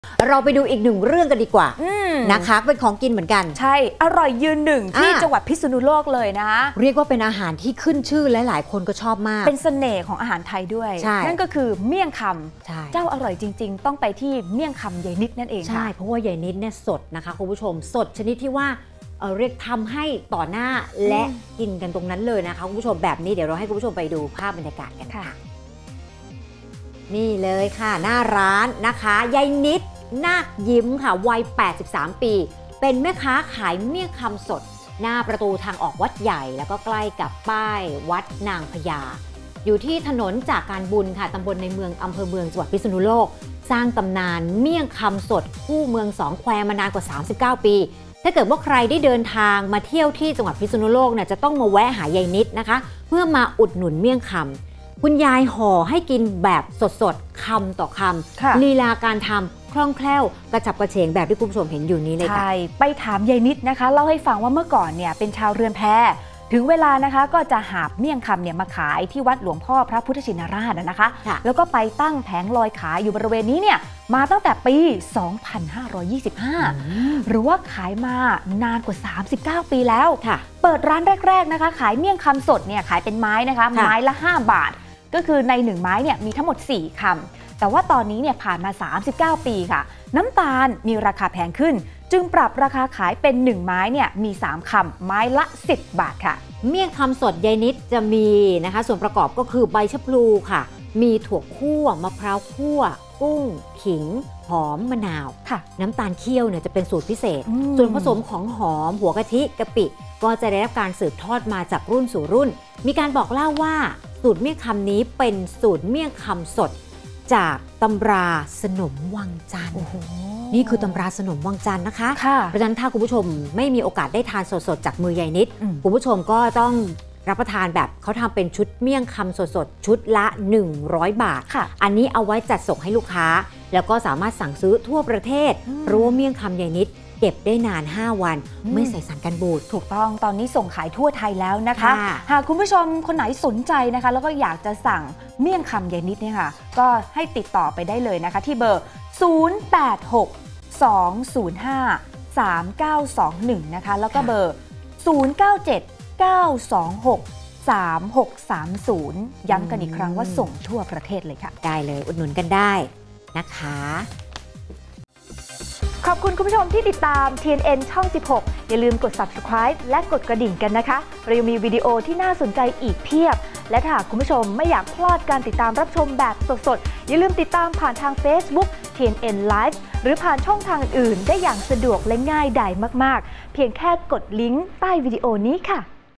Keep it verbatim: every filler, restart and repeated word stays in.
เราไปดูอีกหนึ่งเรื่องกันดีกว่านะคะเป็นของกินเหมือนกันใช่อร่อยยืนหนึ่งที่จังหวัดพิษณุโลกเลยนะเรียกว่าเป็นอาหารที่ขึ้นชื่อและหลายคนก็ชอบมากเป็นเสน่ห์ของอาหารไทยด้วยนั่นก็คือเมี่ยงคำเจ้าอร่อยจริงๆต้องไปที่เมี่ยงคำยายนิดนั่นเองใช่เพราะว่ายายนิดเนี่ยสดนะคะคุณผู้ชมสดชนิดที่ว่าเ, เรียกทำให้ต่อหน้าและกินกันตรงนั้นเลยนะคะคุณผู้ชมแบบนี้เดี๋ยวเราให้คุณผู้ชมไปดูภาพบรรยากาศกันค่ะนี่เลยค่ะหน้าร้านนะคะยายนิดนาคยิ้มค่ะวัยแปดสิบสามปีเป็นแม่ค้าขายเมี่ยงคำสดหน้าประตูทางออกวัดใหญ่แล้วก็ใกล้กับป้ายวัดนางพญาอยู่ที่ถนนจากการบุญค่ะตำบลในเมืองอำเภอเมืองจังหวัดพิษณุโลกสร้างตำนานเมี่ยงคำสดคู่เมืองสองแควมานานกว่าสามสิบเก้าปีถ้าเกิดว่าใครได้เดินทางมาเที่ยวที่จังหวัดพิษณุโลกเนี่ยจะต้องมาแวะหายายนิดนะคะเพื่อมาอุดหนุนเมี่ยงคำคุณยายห่อให้กินแบบสดๆคำต่อคำลีลาการทำคล่องแคล่วกระฉับกระเฉงแบบที่คุณผู้ชมเห็นอยู่นี้เลยค่ะใช่ไปถามยายนิดนะคะเล่าให้ฟังว่าเมื่อก่อนเนี่ยเป็นชาวเรือนแพถึงเวลานะคะก็จะหาบเมี่ยงคำเนี่ยมาขายที่วัดหลวงพ่อพระพุทธชินราชนะคะแล้วก็ไปตั้งแผงลอยขายอยู่บริเวณนี้เนี่ยมาตั้งแต่ปี สองพันห้าร้อยยี่สิบห้า หรือว่าขายมานานกว่าสามสิบเก้าปีแล้วเปิดร้านแรกๆนะคะขายเมี่ยงคำสดเนี่ยขายเป็นไม้นะคะไม้ละห้าบาทก็คือในหนึ่งไม้เนี่ยมีทั้งหมดสี่คำแต่ว่าตอนนี้เนี่ยผ่านมาสามสิบเก้าปีค่ะน้ำตาลมีราคาแพงขึ้นจึงปรับราคาขายเป็นหนึ่งไม้เนี่ยมีสามคำไม้ละสิบบาทค่ะเมี่ยงคำสดยายนิดจะมีนะคะส่วนประกอบก็คือใบชะพลูค่ะมีถั่วคั่วมะพร้าวคั่วกุ้งขิงหอมมะนาวค่ะน้ำตาลเคี่ยวเนี่ยจะเป็นสูตรพิเศษส่วนผสมของหอมหัวกะทิกะปิก็จะได้รับการสืบทอดมาจากรุ่นสู่รุ่นมีการบอกเล่าว่าสูตรเมี่ยงคำนี้เป็นสูตรเมี่ยงคำสดจากตำราสนมวังจันทร์นี่คือตำราสนมวังจันทร์นะคะเพราะฉะนั้นถ้าคุณผู้ชมไม่มีโอกาสได้ทานสดๆจากมือยายนิดคุณผู้ชมก็ต้องรับประทานแบบเขาทำเป็นชุดเมี่ยงคำสดๆชุดละหนึ่งร้อยบาทอันนี้เอาไว้จัดส่งให้ลูกค้าแล้วก็สามารถสั่งซื้อทั่วประเทศเพราะว่าเมี่ยงคำยายนิดเก็บได้นานห้าวันไม่ใส่สารกันบูดถูกต้องตอนนี้ส่งขายทั่วไทยแล้วนะคะหากคุณผู้ชมคนไหนสนใจนะคะแล้วก็อยากจะสั่งเมี่ยงคำยายนิดเนี่ยค่ะก็ให้ติดต่อไปได้เลยนะคะที่เบอร์ศูนย์ แปด หก สอง ศูนย์ ห้า สาม เก้า สอง หนึ่งนะคะแล้วก็เบอร์ศูนย์ เก้า เจ็ด เก้า สอง หก สาม หก สาม ศูนย์ ย้ำกันอีกครั้งว่าส่งทั่วประเทศเลยค่ะได้เลยอุดหนุนกันได้นะคะขอบคุณคุณผู้ชมที่ติดตาม ที เอ็น เอ็น ช่อง สิบหก อย่าลืมกด ซับสไครบ์ และกดกระดิ่งกันนะคะเรายังมีวิดีโอที่น่าสนใจอีกเพียบและถ้าคุณผู้ชมไม่อยากพลาดการติดตามรับชมแบบสดๆอย่าลืมติดตามผ่านทาง Facebook ที เอ็น เอ็น Live หรือผ่านช่องทางอื่นได้อย่างสะดวกและง่ายดายมากๆเพียงแค่กดลิงก์ใต้วิดีโอนี้ค่ะ